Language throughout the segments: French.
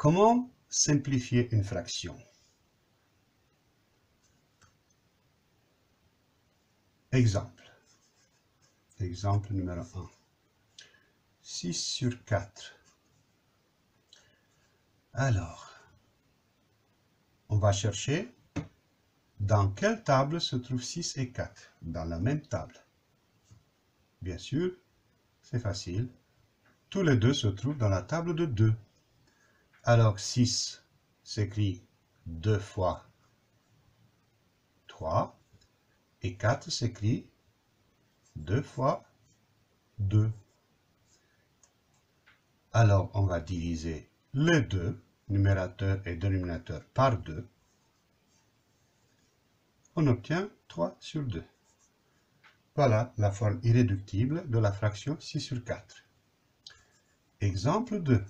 Comment simplifier une fraction? Exemple. Exemple numéro 1. 6 sur 4. Alors, on va chercher dans quelle table se trouvent 6 et 4. Dans la même table. Bien sûr, c'est facile. Tous les deux se trouvent dans la table de 2. Alors 6 s'écrit 2 fois 3 et 4 s'écrit 2 fois 2. Alors on va diviser les deux, numérateur et dénominateur, par 2. On obtient 3 sur 2. Voilà la forme irréductible de la fraction 6 sur 4. Exemple 2.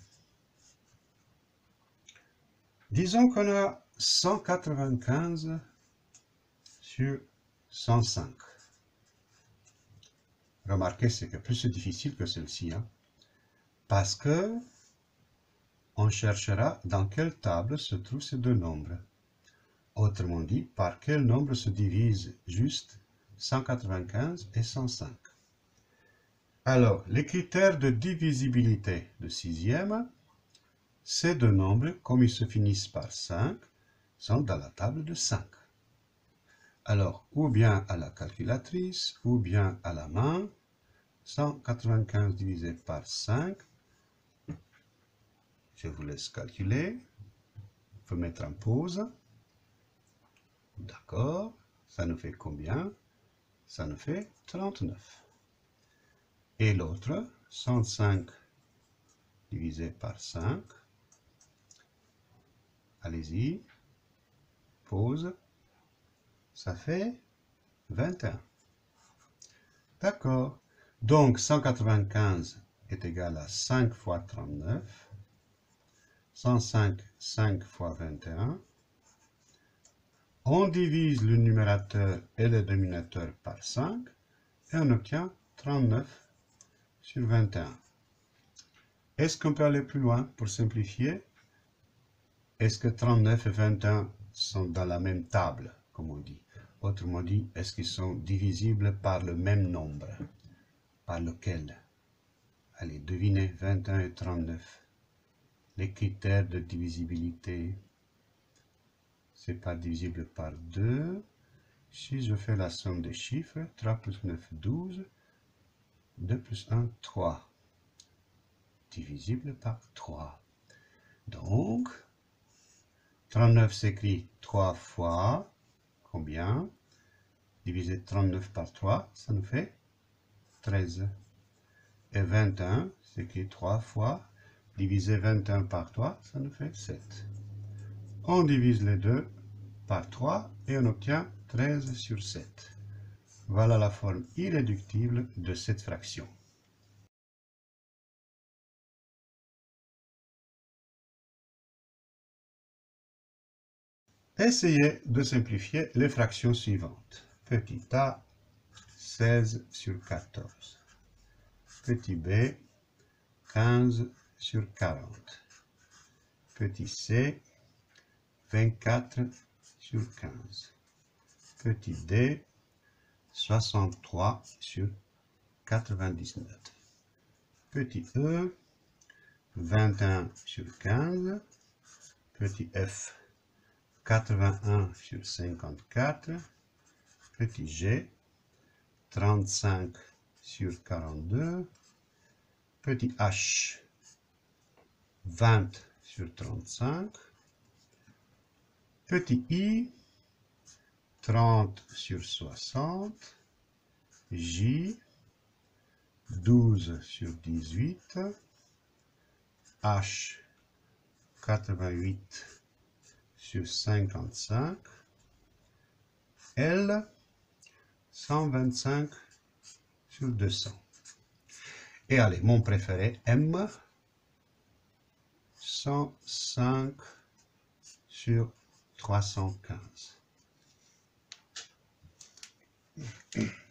Disons qu'on a 195 sur 105. Remarquez, c'est que plus c'est difficile que celle-ci, hein, parce que on cherchera dans quelle table se trouvent ces deux nombres. Autrement dit, par quel nombre se divise juste 195 et 105. Alors, les critères de divisibilité de sixième, ces deux nombres, comme ils se finissent par 5, sont dans la table de 5. Alors, ou bien à la calculatrice, ou bien à la main, 195 divisé par 5, je vous laisse calculer, il faut mettre en pause. D'accord, ça nous fait combien? Ça nous fait 39. Et l'autre, 105 divisé par 5. Allez-y, pause, ça fait 21. D'accord, donc 195 est égal à 5 fois 39. 105, 5 fois 21. On divise le numérateur et le dénominateur par 5 et on obtient 39 sur 21. Est-ce qu'on peut aller plus loin pour simplifier? Est-ce que 39 et 21 sont dans la même table, comme on dit? Autrement dit, est-ce qu'ils sont divisibles par le même nombre? Par lequel? Allez, devinez 21 et 39. Les critères de divisibilité, c'est pas divisible par 2. Si je fais la somme des chiffres, 3 plus 9, 12. 2 plus 1, 3. Divisible par 3. Donc, 39 s'écrit 3 fois combien? Diviser 39 par 3, ça nous fait 13. Et 21 s'écrit 3 fois. Diviser 21 par 3, ça nous fait 7. On divise les deux par 3 et on obtient 13 sur 7. Voilà la forme irréductible de cette fraction. Essayez de simplifier les fractions suivantes. Petit a, 16 sur 14. Petit b, 15 sur 40. Petit c, 24 sur 15. Petit d, 63 sur 99. Petit e, 21 sur 15. Petit f, 81 sur 54. Petit g, 35 sur 42. Petit h, 20 sur 35. Petit i, 30 sur 60. J, 12 sur 18. H, 88 sur 55. L, 125 sur 200. Et allez, mon préféré, M, 105 sur 315.